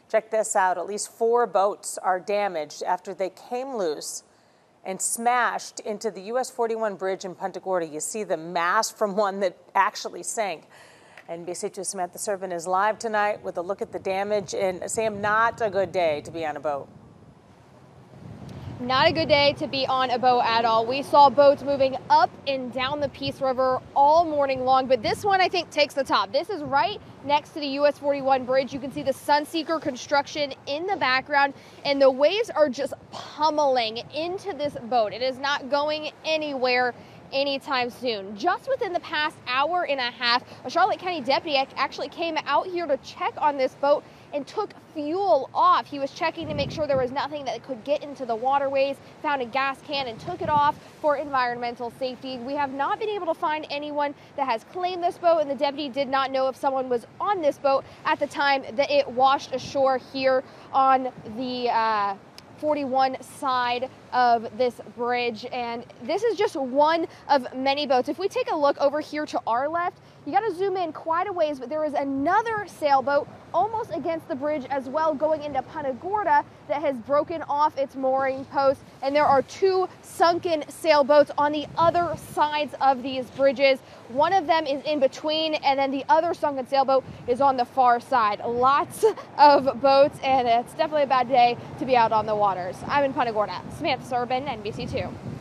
Check this out. At least 4 boats are damaged after they came loose and smashed into the US 41 bridge in Punta Gorda. You see the mast from one that actually sank. NBC2's Samantha Servin is live tonight with a look at the damage. And Sam, not a good day to be on a boat. Not a good day to be on a boat at all. We saw boats moving up and down the Peace River all morning long, but this one I think takes the top. This is right next to the US 41 bridge. You can see the Sunseeker construction in the background, and the waves are just pummeling into this boat. It is not going anywhere anytime soon. Just within the past hour and a half, a Charlotte County deputy actually came out here to check on this boat and took fuel off. He was checking to make sure there was nothing that could get into the waterways, found a gas can and took it off for environmental safety. We have not been able to find anyone that has claimed this boat, and the deputy did not know if someone was on this boat at the time that it washed ashore here on the 41 side of this bridge. And this is just one of many boats. If we take a look over here to our left, you got to zoom in quite a ways, but there is another sailboat almost against the bridge as well, going into Punta Gorda, that has broken off its mooring post. And there are 2 sunken sailboats on the other sides of these bridges. One of them is in between, and then the other sunken sailboat is on the far side. Lots of boats, and it's definitely a bad day to be out on the waters. I'm in Punta Gorda. Samantha Servin, NBC2.